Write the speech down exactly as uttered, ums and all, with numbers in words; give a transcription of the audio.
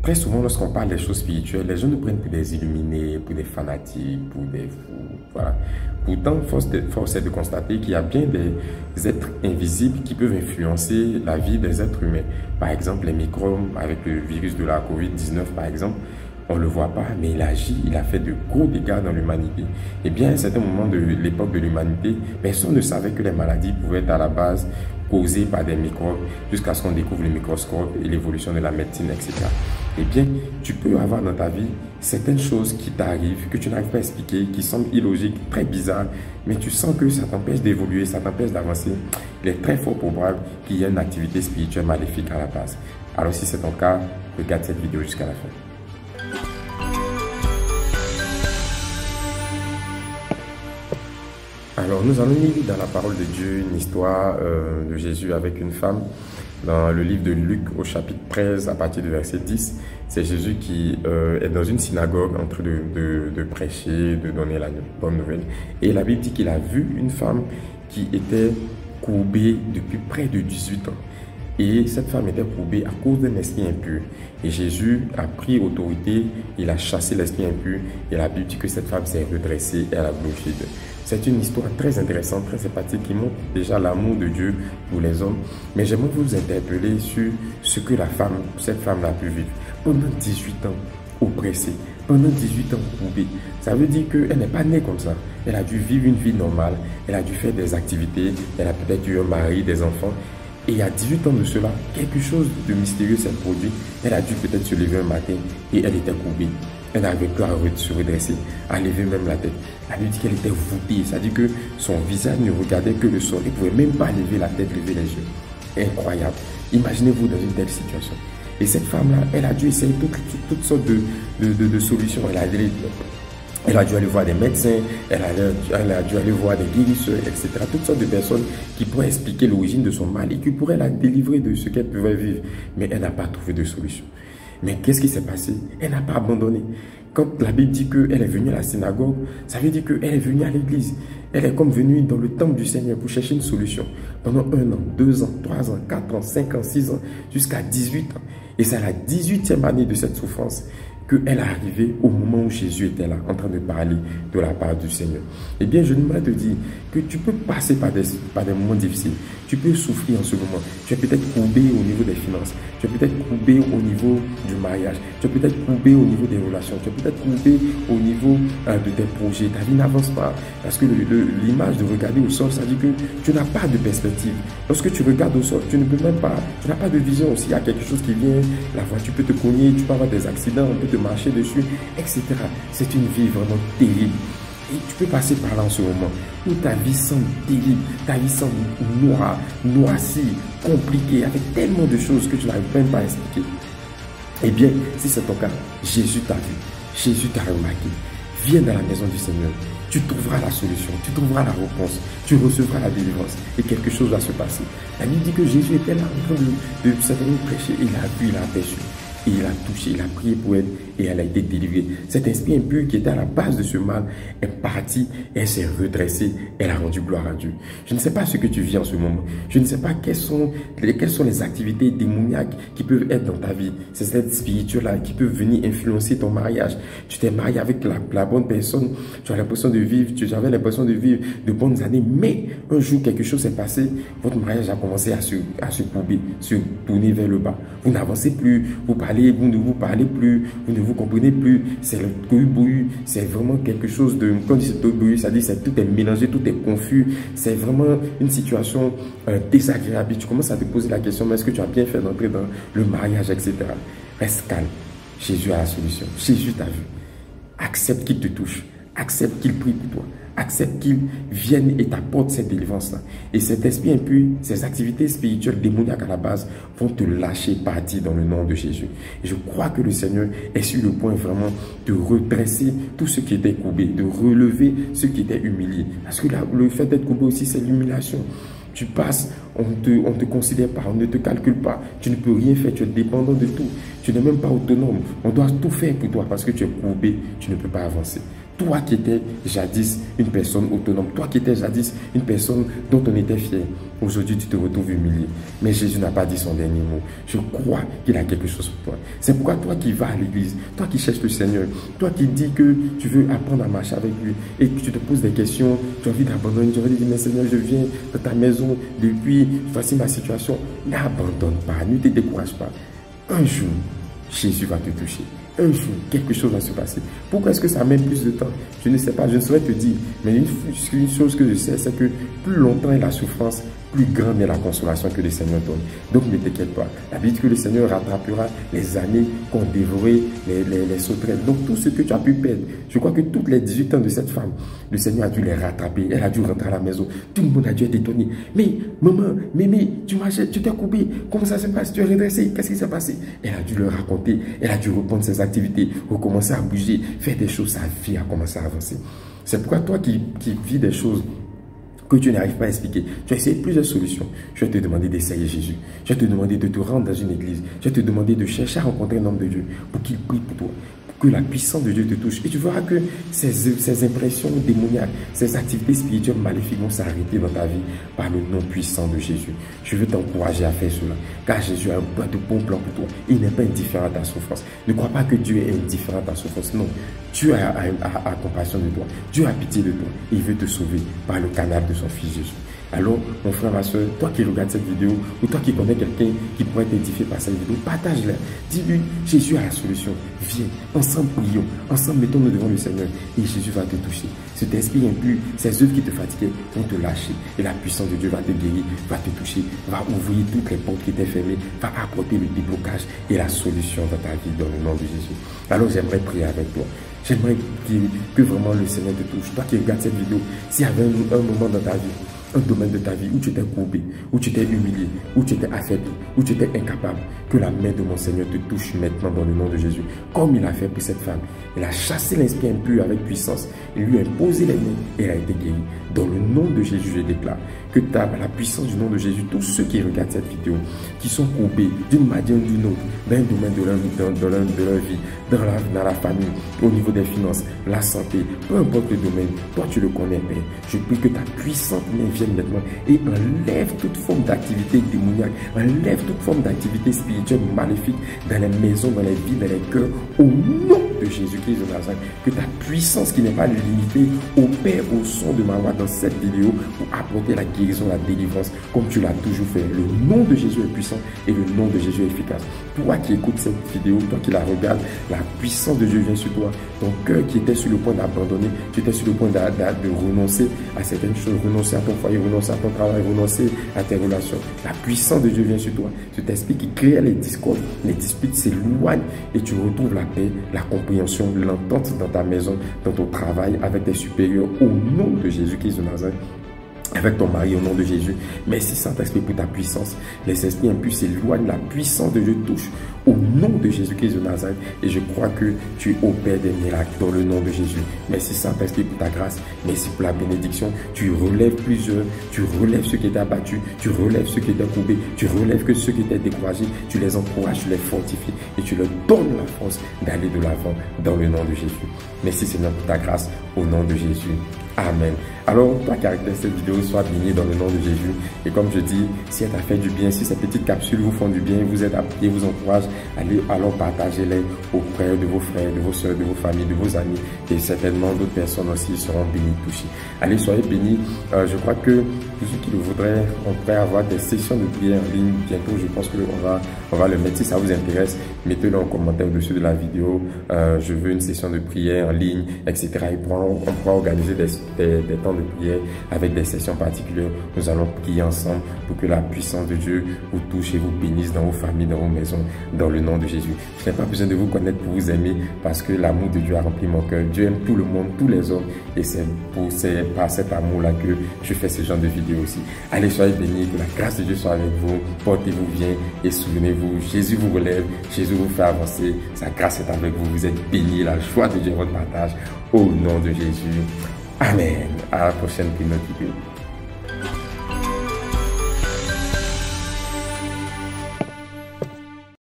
Très souvent, lorsqu'on parle des choses spirituelles, les gens nous prennent pour des illuminés, pour des fanatiques, pour des fous, voilà. Pourtant, force, de, force est de constater qu'il y a bien des êtres invisibles qui peuvent influencer la vie des êtres humains. Par exemple, les microbes, avec le virus de la COVID dix-neuf, par exemple, on ne le voit pas, mais il agit, il a fait de gros dégâts dans l'humanité. Et bien, à un certain moment de l'époque de l'humanité, personne ne savait que les maladies pouvaient être à la base causées par des microbes, jusqu'à ce qu'on découvre le microscope et l'évolution de la médecine, et cetera. Eh bien, tu peux avoir dans ta vie certaines choses qui t'arrivent, que tu n'arrives pas à expliquer, qui semblent illogiques, très bizarres, mais tu sens que ça t'empêche d'évoluer, ça t'empêche d'avancer. Il est très fort probable qu'il y ait une activité spirituelle maléfique à la base. Alors si c'est ton cas, regarde cette vidéo jusqu'à la fin. Alors, nous allons lire dans la parole de Dieu une histoire euh, de Jésus avec une femme. Dans le livre de Luc, au chapitre treize, à partir du verset dix, c'est Jésus qui euh, est dans une synagogue en train de, de, de prêcher, de donner la bonne nouvelle. Et la Bible dit qu'il a vu une femme qui était courbée depuis près de dix-huit ans. Et cette femme était courbée à cause d'un esprit impur. Et Jésus a pris autorité, il a chassé l'esprit impur. Et la Bible dit que cette femme s'est redressée et elle a glorifié Dieu. C'est une histoire très intéressante, très sympathique, qui montre déjà l'amour de Dieu pour les hommes. Mais j'aimerais vous interpeller sur ce que la femme, cette femme a pu vivre. Pendant dix-huit ans, oppressée, pendant dix-huit ans courbée. Ça veut dire qu'elle n'est pas née comme ça. Elle a dû vivre une vie normale, elle a dû faire des activités, elle a peut-être eu un mari, des enfants. Et il y a dix-huit ans de cela, quelque chose de mystérieux s'est produit. Elle a dû peut-être se lever un matin et elle était courbée. Elle n'arrivait plus à se redresser, à lever même la tête. La Bible dit qu'elle était voûtée, c'est-à-dire que son visage ne regardait que le sol. Elle ne pouvait même pas lever la tête, lever les yeux. Incroyable. Imaginez-vous dans une telle situation. Et cette femme-là, elle a dû essayer toutes, toutes, toutes sortes de, de, de, de solutions. Elle a, elle a dû aller voir des médecins, elle a, elle a dû aller voir des guérisseurs, et cetera. Toutes sortes de personnes qui pourraient expliquer l'origine de son mal et qui pourraient la délivrer de ce qu'elle pouvait vivre. Mais elle n'a pas trouvé de solution. Mais qu'est-ce qui s'est passé? Elle n'a pas abandonné. Quand la Bible dit qu'elle est venue à la synagogue, ça veut dire qu'elle est venue à l'église. Elle est comme venue dans le temple du Seigneur pour chercher une solution. Pendant un an, deux ans, trois ans, quatre ans, cinq ans, six ans, jusqu'à dix-huit ans. Et c'est à la dix-huitième année de cette souffrance qu'elle est arrivée au moment où Jésus était là, en train de parler de la part du Seigneur. Eh bien, je voudrais te dire que tu peux passer par des, par des moments difficiles. Tu peux souffrir en ce moment. Tu es peut-être courbé au niveau des finances. Tu es peut-être courbé au niveau du mariage. Tu es peut-être courbé au niveau des relations. Tu es peut-être courbé au niveau euh, de tes projets. Ta vie n'avance pas. Parce que l'image de regarder au sol, ça dit que tu n'as pas de perspective. Lorsque tu regardes au sol, tu ne peux même pas, tu n'as pas de vision. S'il y a quelque chose qui vient, la voiture peut te cogner, tu peux avoir des accidents, on peut te marcher dessus, et cetera. C'est une vie vraiment terrible. Et tu peux passer par là en ce moment où ta vie semble terrible, ta vie semble noire, noircie, compliquée, avec tellement de choses que tu n'arrives même pas à expliquer. Eh bien, si c'est ton cas, Jésus t'a vu, Jésus t'a remarqué. Viens dans la maison du Seigneur, tu trouveras la solution, tu trouveras la réponse, tu recevras la délivrance et quelque chose va se passer. La Bible dit que Jésus était là en train de, de certainement prêcher, il a vu, il a aperçu. Et il a touché, il a prié pour elle et elle a été délivrée. Cet esprit impur qui était à la base de ce mal est parti, elle s'est redressée, elle a rendu gloire à Dieu. Je ne sais pas ce que tu vis en ce moment. Je ne sais pas quelles sont, quelles sont les activités démoniaques qui peuvent être dans ta vie. C'est cette spirituelle-là qui peut venir influencer ton mariage. Tu t'es marié avec la, la bonne personne, tu as l'impression de vivre, tu avais l'impression de vivre de bonnes années, mais un jour quelque chose s'est passé, votre mariage a commencé à se, à se courber, se tourner vers le bas. Vous n'avancez plus, vous parlez vous ne vous parlez plus, vous ne vous comprenez plus, c'est le tohu-bohu, c'est vraiment quelque chose de, quand on dit c'est tohu-bohu, ça dit c'est tout est mélangé, tout est confus, c'est vraiment une situation euh, désagréable. Tu commences à te poser la question, mais est-ce que tu as bien fait d'entrer dans le mariage, et cetera. Reste calme, Jésus a la solution, Jésus t'a vu, accepte qu'il te touche, accepte qu'il prie pour toi. Accepte qu'il vienne et t'apporte cette délivrance-là. Et cet esprit impur, ces activités spirituelles démoniaques à la base vont te lâcher partir dans le nom de Jésus. Et je crois que le Seigneur est sur le point vraiment de redresser tout ce qui était courbé, de relever ce qui était humilié. Parce que là, le fait d'être courbé aussi, c'est l'humiliation. Tu passes, on ne te, on te considère pas, on ne te calcule pas. Tu ne peux rien faire, tu es dépendant de tout. Tu n'es même pas autonome. On doit tout faire pour toi parce que tu es courbé, tu ne peux pas avancer. Toi qui étais jadis une personne autonome, toi qui étais jadis une personne dont on était fier, aujourd'hui tu te retrouves humilié. Mais Jésus n'a pas dit son dernier mot. Je crois qu'il a quelque chose pour toi. C'est pourquoi toi qui vas à l'église, toi qui cherches le Seigneur, toi qui dis que tu veux apprendre à marcher avec lui et que tu te poses des questions, tu as envie d'abandonner, tu as envie de dire, mais Seigneur, je viens de ta maison depuis, voici ma situation. N'abandonne pas, ne te décourage pas. Un jour, Jésus va te toucher. Un jour, quelque chose va se passer. Pourquoi est-ce que ça met plus de temps? Je ne sais pas, je ne saurais te dire. Mais une, une chose que je sais, c'est que plus longtemps est la souffrance, plus grande est la consolation que le Seigneur donne. Donc ne t'inquiète pas. La Bible dit que le Seigneur rattrapera les années qu'ont dévoré les, les, les sauterelles. Donc tout ce que tu as pu perdre, je crois que toutes les dix-huit ans de cette femme, le Seigneur a dû les rattraper. Elle a dû rentrer à la maison. Tout le monde a dû être étonné. Mais maman, mémé, tu marchais, tu t'es coupé. Comment ça se passe? Tu es redressé. Qu'est-ce qui s'est passé? Elle a dû leur raconter. Elle a dû reprendre ses activités, recommencer à bouger, faire des choses. Sa vie a commencé à avancer. C'est pourquoi toi qui, qui vis des choses que tu n'arrives pas à expliquer, tu as essayé plusieurs solutions. Je vais te demander d'essayer Jésus. Je vais te demander de te rendre dans une église. Je vais te demander de chercher à rencontrer un homme de Dieu pour qu'il prie pour toi, pour que la puissance de Dieu te touche. Et tu verras que ces, ces impressions démoniaques, ces activités spirituelles maléfiques vont s'arrêter dans ta vie par le nom puissant de Jésus. Je veux t'encourager à faire cela, car Jésus a un plan de bons plans pour toi. Il n'est pas indifférent à ta souffrance. Ne crois pas que Dieu est indifférent à ta souffrance. Non. Dieu a, a, a, a compassion de toi. Dieu a pitié de toi. Il veut te sauver par le canal de son Fils Jésus. Alors, mon frère, ma soeur, toi qui regardes cette vidéo, ou toi qui connais quelqu'un qui pourrait être édifié par cette vidéo, partage-la. Dis-lui, Jésus a la solution. Viens, ensemble prions, ensemble mettons-nous devant le Seigneur et Jésus va te toucher. Cet esprit impur, ces œuvres qui te fatiguaient vont te lâcher et la puissance de Dieu va te guérir, va te toucher, va ouvrir toutes les portes qui étaient fermées, va apporter le déblocage et la solution dans ta vie dans le nom de Jésus. Alors, j'aimerais prier avec toi. J'aimerais que, que vraiment le Seigneur te touche. Toi qui regardes cette vidéo, s'il y avait un, un moment dans ta vie, un domaine de ta vie où tu étais courbé, où tu étais humilié, où tu étais affaibli, où tu étais incapable, que la main de mon Seigneur te touche maintenant dans le nom de Jésus. Comme il a fait pour cette femme. Il a chassé l'esprit impur avec puissance. Il lui a imposé les mains et elle a été guérie. Dans le nom de Jésus, je déclare que ta, la puissance du nom de Jésus, tous ceux qui regardent cette vidéo, qui sont courbés d'une manière ou d'une autre, dans un domaine de leur, dans, dans leur, de leur vie, dans la, dans la famille, au niveau des finances, la santé, peu importe le domaine, toi tu le connais, Père. Je prie que ta puissante main vienne maintenant et enlève toute forme d'activité démoniaque, enlève toute forme d'activité spirituelle maléfique dans les maisons, dans les vies, dans les cœurs, au nom de Jésus-Christ de Nazareth. Que ta puissance qui n'est pas limitée opère au son de ma voix dans cette vidéo pour apporter la guérison, la délivrance, comme tu l'as toujours fait. Le nom de Jésus est puissant et le nom de Jésus est efficace. Toi qui écoutes cette vidéo, toi qui la regardes, la puissance de Dieu vient sur toi. Ton cœur qui était sur le point d'abandonner, tu étais sur le point de, de, de renoncer à certaines choses, renoncer à ton foyer, renoncer à ton travail, renoncer à tes relations. La puissance de Dieu vient sur toi. Cet esprit qui crée les discordes, les disputes s'éloignent et tu retrouves la paix, la compréhension, l'entente dans ta maison, dans ton travail, avec tes supérieurs, au nom de Jésus-Christ de Nazareth. Avec ton mari au nom de Jésus. Merci Saint-Esprit pour ta puissance. Les esprits impurs s'éloignent, la puissance de Dieu touche au nom de Jésus-Christ de Nazareth. Et je crois que tu opères des miracles dans le nom de Jésus. Merci Saint-Esprit pour ta grâce. Merci pour la bénédiction. Tu relèves plusieurs. Tu relèves ceux qui étaient abattus. Tu relèves ceux qui étaient courbés. Tu relèves que ceux qui étaient découragés. Tu les encourages, tu les fortifies et tu leur donnes la force d'aller de l'avant dans le nom de Jésus. Merci Seigneur pour ta grâce au nom de Jésus. Amen. Alors, toi qui regardez cette vidéo, sois béni dans le nom de Jésus. Et comme je dis, si elle t'a fait du bien, si ces petites capsules vous font du bien, vous aident et vous encouragent, allez alors partagez-les auprès de vos frères, de vos soeurs, de vos familles, de vos amis. Et certainement d'autres personnes aussi seront bénies, touchées. Allez, soyez bénis. Euh, je crois que pour ceux qui le voudraient, on pourrait avoir des sessions de prière en ligne bientôt. Je pense qu'on va, on va le mettre. Si ça vous intéresse, mettez-le en commentaire au-dessus de la vidéo. Euh, je veux une session de prière en ligne, et cetera. Et on, on pourra organiser des, des, des temps de prière avec des sessions particulières. Nous allons prier ensemble pour que la puissance de Dieu vous touche et vous bénisse dans vos familles, dans vos maisons, dans le nom de Jésus. Je n'ai pas besoin de vous connaître pour vous aimer parce que l'amour de Dieu a rempli mon cœur. Dieu aime tout le monde, tous les hommes et c'est par cet amour-là que je fais ce genre de vidéos aussi. Allez, soyez bénis, que la grâce de Dieu soit avec vous, portez-vous bien et souvenez-vous, Jésus vous relève, Jésus vous fait avancer, sa grâce est avec vous, vous êtes bénis, la joie de Dieu est votre partage au nom de Jésus. Amen. À la prochaine pour une autre vidéo.